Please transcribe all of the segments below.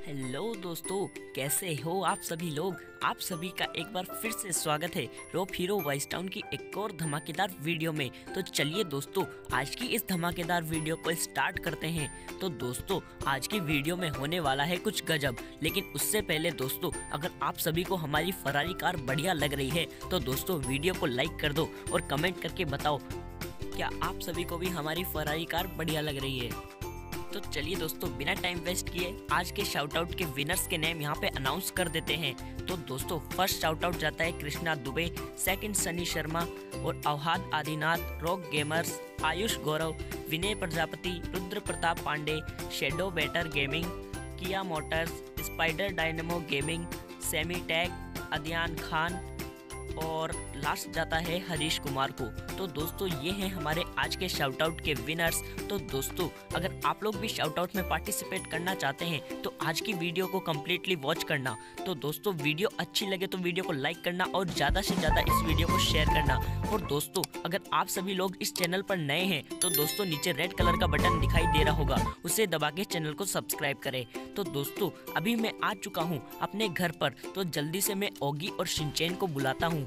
Hello दोस्तों, कैसे हो आप सभी लोग। आप सभी का एक बार फिर से स्वागत है रोप हीरो वाइस टाउन की एक और धमाकेदार वीडियो में। तो चलिए दोस्तों, आज की इस धमाकेदार वीडियो को स्टार्ट करते हैं। तो दोस्तों, आज की वीडियो में होने वाला है कुछ गजब। लेकिन उससे पहले दोस्तों, अगर आप सभी को हमारी फरारी कार बढ़िया लग रही है तो दोस्तों वीडियो को लाइक कर दो और कमेंट करके बताओ क्या आप सभी को भी हमारी फरारी कार बढ़िया लग रही है। तो चलिए दोस्तों, बिना टाइम वेस्ट किए आज के शाउट आउट के विनर्स के नेम यहाँ पे अनाउंस कर देते हैं। तो दोस्तों, फर्स्ट शाउट आउट जाता है कृष्णा दुबे, सेकंड सनी शर्मा और Avhad Adinath, rock gamers, Ayush Gaurav, Vinay Prajapati, Rudra Pratap Pandey, shadow better gaming, Kia Motors, spider dynamo gaming, semi tag, Adiyan Khan और लास्ट जाता है हरीश कुमार को। तो दोस्तों, ये हैं हमारे आज के शाउट आउट के विनर्स। तो दोस्तों, अगर आप लोग भी शाउट आउट में पार्टिसिपेट करना चाहते हैं तो आज की वीडियो को कम्प्लीटली वॉच करना। तो दोस्तों, वीडियो अच्छी लगे तो वीडियो को लाइक करना और ज़्यादा से ज़्यादा इस वीडियो को शेयर करना। और दोस्तों, अगर आप सभी लोग इस चैनल पर नए हैं तो दोस्तों नीचे रेड कलर का बटन दिखाई दे रहा होगा, उसे दबा के चैनल को सब्सक्राइब करें। तो दोस्तों, अभी मैं आ चुका हूँ अपने घर पर, तो जल्दी से मैं ओगी और शिनचैन को बुलाता हूँ।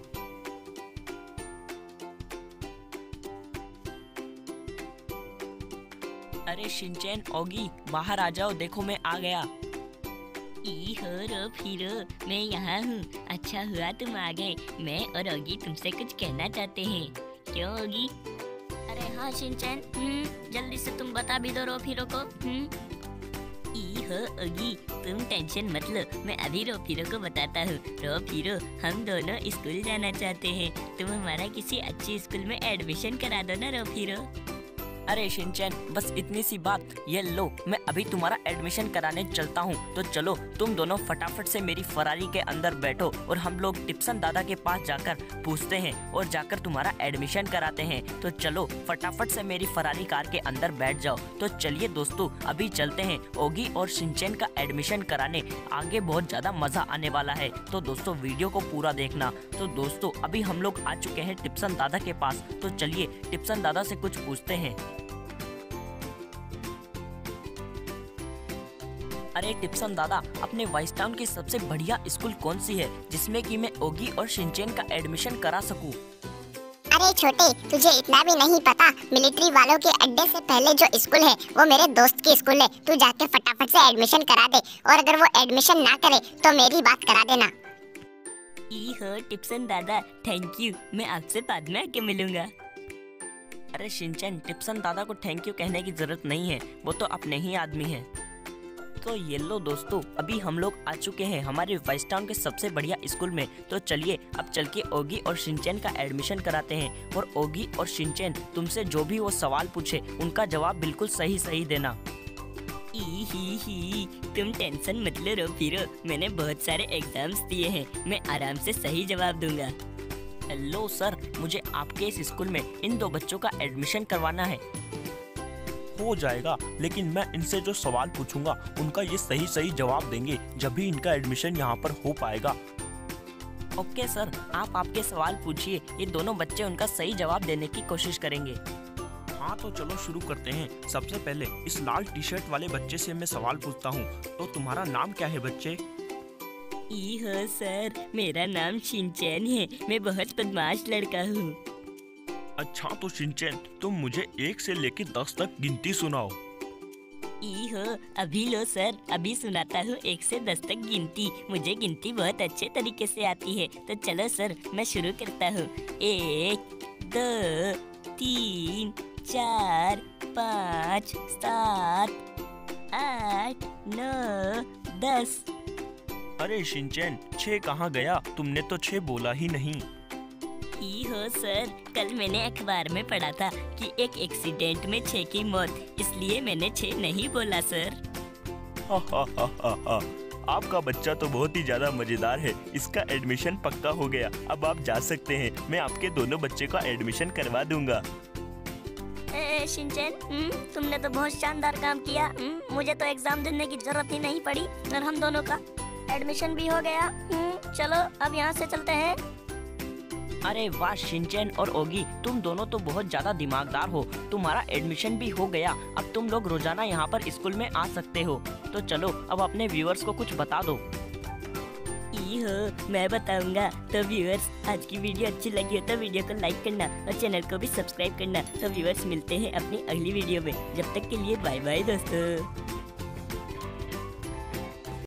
अरे शिनचैन, ओगी, बाहर आ जाओ, देखो मैं आ गया। हीरो हीरो, मैं यहाँ हूँ। अच्छा हुआ तुम आ गए। मैं और ओगी तुमसे कुछ कहना चाहते हैं। क्यों ओगी? अरे हाँ शिनचैन, जल्दी से तुम बता भी दो रोप हीरो को। हो ओगी, तुम टेंशन मत लो, मैं अभी रोप हीरो को बताता हूँ। रोप हीरो, हम दोनों स्कूल जाना चाहते हैं, तुम हमारा किसी अच्छी स्कूल में एडमिशन करा दो ना रोप हीरो। अरे शिनचैन, बस इतनी सी बात। ये लो, मैं अभी तुम्हारा एडमिशन कराने चलता हूँ। तो चलो तुम दोनों फटाफट से मेरी फरारी के अंदर बैठो और हम लोग टिप्सन दादा के पास जाकर पूछते हैं और जाकर तुम्हारा एडमिशन कराते हैं। तो चलो फटाफट से मेरी फरारी कार के अंदर बैठ जाओ। तो चलिए दोस्तों, अभी चलते हैं ओगी और शिनचैन का एडमिशन कराने। आगे बहुत ज्यादा मजा आने वाला है, तो दोस्तों वीडियो को पूरा देखना। तो दोस्तों, अभी हम लोग आ चुके हैं टिप्सन दादा के पास। तो चलिए टिप्सन दादा से कुछ पूछते हैं। अरे टिप्सन दादा, अपने वाइस टाउन की सबसे बढ़िया स्कूल कौन सी है जिसमें कि मैं ओगी और शिनचैन का एडमिशन करा सकूं? अरे छोटे, तुझे इतना भी नहीं पता, मिलिट्री वालों के अड्डे से पहले जो स्कूल है वो मेरे दोस्त की स्कूल है। तू जाके फटाफट से एडमिशन करा दे, और अगर वो एडमिशन ना करे तो मेरी बात करा देना। हो टिप्सन दादा, थैंक यू, मैं आपसे बाद में आके मिलूंगा। अरे शिनचैन, टिप्सन दादा को थैंक यू कहने की जरूरत नहीं है, वो तो अपने ही आदमी है। तो ये लो दोस्तों, अभी हम लोग आ चुके हैं हमारे वाइस टाउन के सबसे बढ़िया स्कूल में। तो चलिए अब चल के ओगी और शिनचैन का एडमिशन कराते हैं। और ओगी और शिनचैन, तुमसे जो भी वो सवाल पूछे उनका जवाब बिल्कुल सही सही देना। ही, तुम टेंशन मत लो रोप हीरो, मैंने बहुत सारे एग्जाम्स दिए हैं, मैं आराम से सही जवाब दूंगा। हेलो सर, मुझे आपके इस स्कूल में इन दो बच्चों का एडमिशन करवाना है। हो जाएगा, लेकिन मैं इनसे जो सवाल पूछूंगा उनका ये सही सही जवाब देंगे, जब भी इनका एडमिशन यहाँ पर हो पाएगा। ओके सर, आप आपके सवाल पूछिए, ये दोनों बच्चे उनका सही जवाब देने की कोशिश करेंगे। हाँ तो चलो शुरू करते हैं। सबसे पहले इस लाल टी शर्ट वाले बच्चे से मैं सवाल पूछता हूँ। तो तुम्हारा नाम क्या है बच्चे? हो सर, मेरा नाम शिनचैन है, मैं बहुत बदमाश लड़का हूँ। अच्छा तो शिनचैन, तुम मुझे 1 से लेकर 10 तक गिनती सुनाओ। हो अभी लो सर, अभी सुनाता हूँ 1 से 10 तक गिनती। मुझे गिनती बहुत अच्छे तरीके से आती है। तो चलो सर, मैं शुरू करता हूँ। 1 2 3 4 5 7 8 9 10। अरे शिनचैन, 6 कहाँ गया? तुमने तो 6 बोला ही नहीं। हो सर, कल मैंने अखबार में पढ़ा था कि एक एक्सीडेंट में 6 की मौत, इसलिए मैंने 6 नहीं बोला सर। हा। आपका बच्चा तो बहुत ही ज्यादा मजेदार है। इसका एडमिशन पक्का हो गया, अब आप जा सकते हैं। मैं आपके दोनों बच्चे का एडमिशन करवा दूंगा। शिनचैन, तुमने तो बहुत शानदार काम किया। मुझे तो एग्जाम देने की जरूरत ही नहीं पड़ी और हम दोनों का एडमिशन भी हो गया। चलो अब यहाँ से चलते हैं। अरे वाह शिनचैन और ओगी, तुम दोनों तो बहुत ज्यादा दिमागदार हो। तुम्हारा एडमिशन भी हो गया, अब तुम लोग रोजाना यहाँ पर स्कूल में आ सकते हो। तो चलो अब अपने व्यूअर्स को कुछ बता दो। मैं बताऊंगा। तो व्यूअर्स, आज की वीडियो अच्छी लगी हो तो वीडियो को लाइक करना और चैनल को भी सब्सक्राइब करना। तो व्यूअर्स, मिलते हैं अपनी अगली वीडियो में। जब तक के लिए बाय बाय दोस्तों।